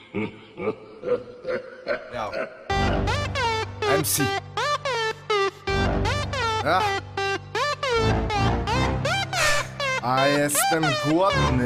Yo. MC. A jestem głodny.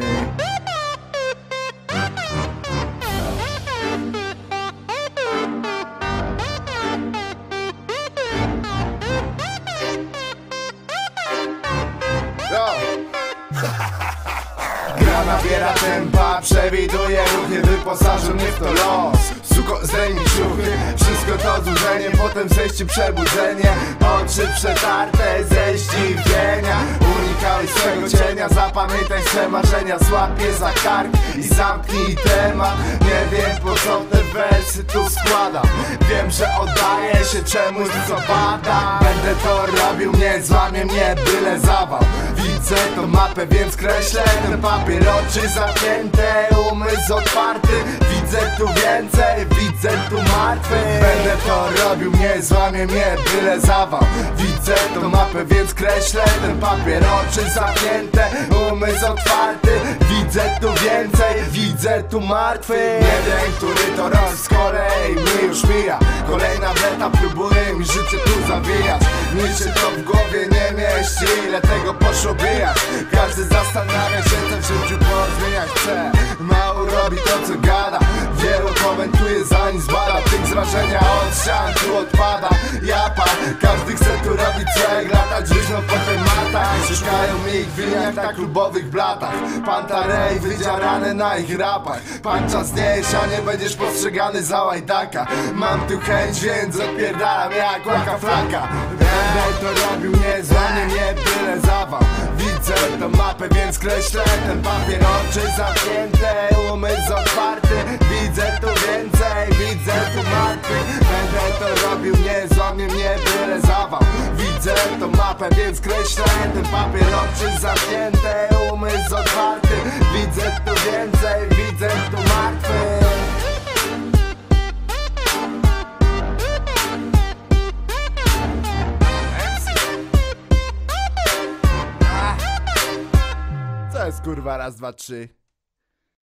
Gra nabiera tempa, przewiduje ruchy, wyposażą mnie w to los. Suko, zdejmij ciuchy, wszystko to złudzenie, potem zejście, przebudzenie. Oczy przetarte ze zdziwienia, unikałeś swego cienia. Zapamiętaj swe marzenia, złap je za kark i zamknij temat. Nie wiem, po co te wersy tu składam. Wiem, że oddaję się czemuś, co bada. Będę to robił, nie złamie mnie byle zawał. Widzę tą mapę, więc kreślę ten papier. Oczy zamknięte, umysł otwarty. Widzę tu więcej, widzę tu martwy. Będę to robił, nie złamie mnie byle zawał. Widzę tą mapę, więc kreślę ten papier. Oczy zamknięte, umysł otwarty. Widzę tu więcej, widzę tu martwy. Nie wiem, który to rok, z kolei mi już mija. Kolejna beta próbuje mi życie tu zawijać. Nic się to w głowie nie mieści, ile tego poszło bijać. Każdy zastanawia się, co w życiu pozmieniać chce. Mało robi to, co gada. Wielu komentuje, zanim zbada. Tych zrażenia od ścian tu odpada. Japa, każdy chce tu robić cel. Latać luźno po tematach. Szukają mi ich w liniach na klubowych blatach. Pantarej wydziarane na ich rapach. Pancza znieść, a nie będziesz postrzegany za łajdaka. Mam tu chęć, więc odpierdalam jak łaka flaka. Będę to robił, nie złamie mnie byle zawał. Widzę tą mapę, więc kreślę ten papier. Oczy zamknięte, umysł otwarty. Widzę tu więcej, widzę tu martwy. Będę to robił, nie złamie mnie byle zawał. Widzę tą mapę, więc kreślę ten papier. Oczy zamknięte, umysł otwarty. Widzę tu więcej, widzę tu martwy. Co jest kurwa raz, dwa, trzy?